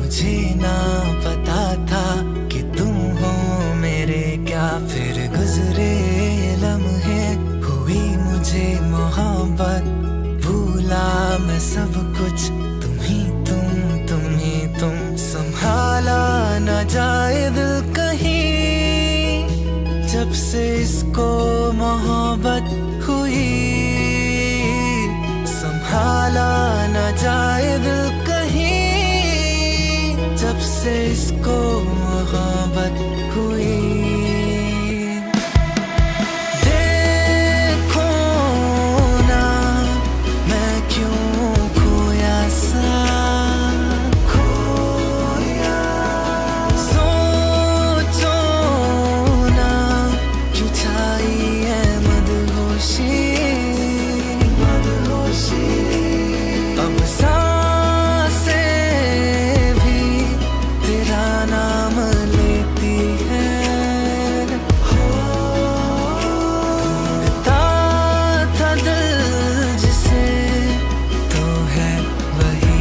मुझे ना पता था कि तुम हो मेरे क्या। फिर गुजरे लम्हे, हुई मुझे मोहब्बत, भूला मैं सब कुछ, तुम ही तुम। संभाला न जाए दिल कहीं, जब से इसको मोहब्बत हुई। संभाला न जाए दिल कहीं, जब से इसको मोहब्बत हुई। देखो ना मैं क्यों खोया सा, खोया। सोचो ना क्यों छाई है मदहोशी, अब सांसें भी तेरा नाम लेती है। ढूंढता था दिल जिसे, तो है वही।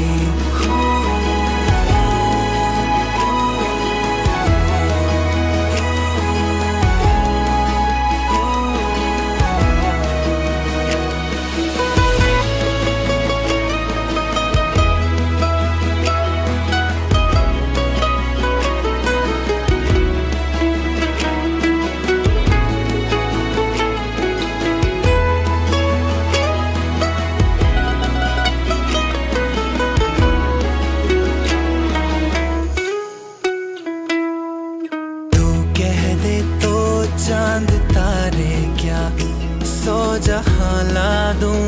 चांद तारे क्या सौ जहां ला दूं,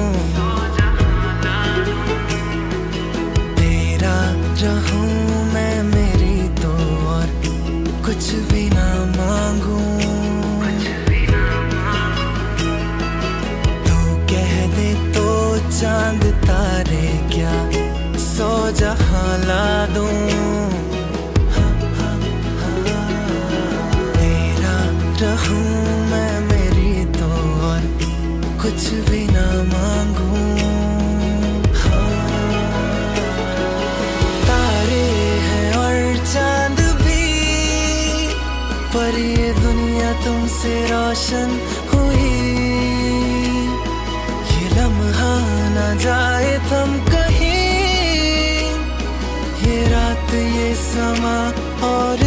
तेरा रहूं मैं, मेरी तो और कुछ भी ना मांगूं। तू कह दे तो चांद तारे क्या सौ जहां ला दूं, रहूं मैं, मेरी तो और कुछ भी ना मांगूं। तारे हैं और चांद भी, पर ये दुनिया तुमसे रोशन हुई। ये लम्हा ना जाए थम कहीं, ये रात ये समा और